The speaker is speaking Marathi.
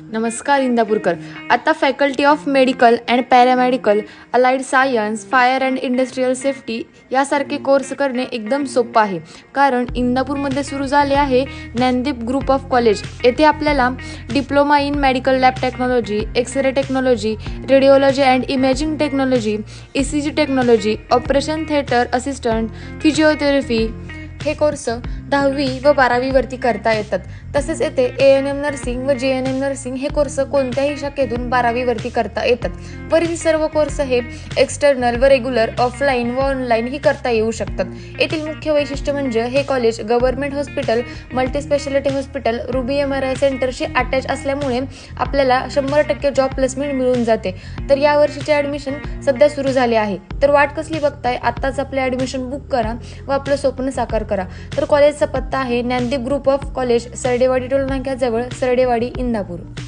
नमस्कार इंदापूरकर. आता faculty of medical and paramedical, allied science, fire and industrial safety यासारखे कोर्स करणे एकदम सोपं आहे. कारण इंदापूरमध्ये सुरू झाले आहे ज्ञानदीप ग्रुप ऑफ कॉलेज. येथे आपल्याला diploma in medical lab technology, x-ray technology, radiology and imaging technology, ECG technology, operation theatre assistant, physiotherapy हे कोर्स 10वी व 12वीवरती करता येतात. तसेच येथे ANM नर्सिंग व JNM नर्सिंग हे कोर्स कोणत्याही शाखेतून 12वीवरती करता येतात. वरील सर्व कोर्स हे एक्सटर्नल व रेग्युलर, ऑफलाईन व ऑनलाईन ही करता येऊ शकतात. येथील मुख्य वैशिष्ट्य म्हणजे हे college government hospital, multispeciality hospital, Ruby MRI सेंटरशी अटॅच असल्यामुळे आपल्याला 100% जॉब प्लेसमेंट मिळून जाते. तर यावर्षीचे ॲडमिशन सध्या सुरू झाले आहे. तर वाट कसली बघताय? आत्ताच आपले ॲडमिशन बुक करा व आपलं स्वप्न साकार करा. तर कॉलेजचा पत्ता आहे Dnyandeep group of college, Sardewadi toll नाक्याजवळ, सरडेवाडी, इंदापूर.